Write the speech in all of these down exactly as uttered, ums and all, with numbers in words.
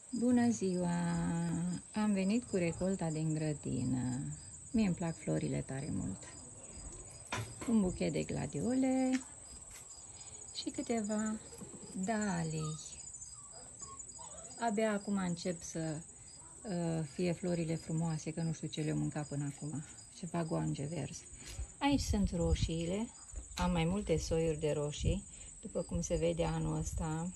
Bună ziua! Am venit cu recolta din grădină. Mie îmi plac florile tare mult. Un buchet de gladiole și câteva dalii. Abia acum încep să uh, fie florile frumoase, că nu știu ce le-am mâncat până acum. Ceva goange verzi. Aici sunt roșiile. Am mai multe soiuri de roșii. După cum se vede anul ăsta,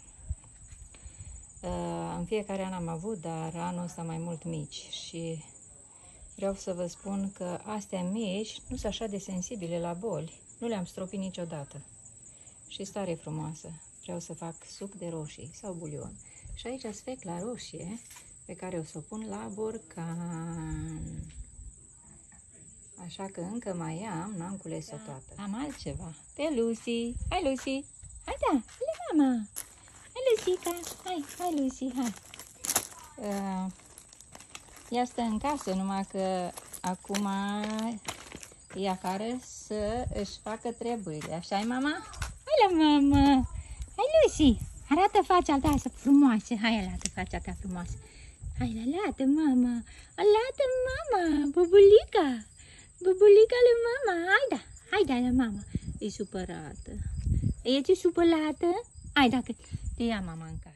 uh, în fiecare an am avut, dar anul ăsta mai mult mici. Și vreau să vă spun că astea mici nu sunt așa de sensibile la boli. Nu le-am stropit niciodată. Și stare frumoasă. Vreau să fac suc de roșii sau bulion. Și aici sfecla roșie pe care o să o pun la borcan. Așa că încă mai am, n-am cules-o toată. Am altceva. Pe Lucy. Hai, Lucy. Hai, da. Hai, mama. Hai, Lucica. Hai, hai, Lucy. Hai. Uh, ea stă în casă, numai că acum e afară să își facă treburile. Așa-i, mama? Hai la mama. Hai, Lucy. Arată fața ta frumoasă. Hai, arată fața ta frumoasă. Hai, arată, mama. Arată, mama. Bubulica. Bubulica lui mama. Hai, da. Hai, da, la mama. E supărată. Ești supărată? Hai, dacă te ia mama în casă.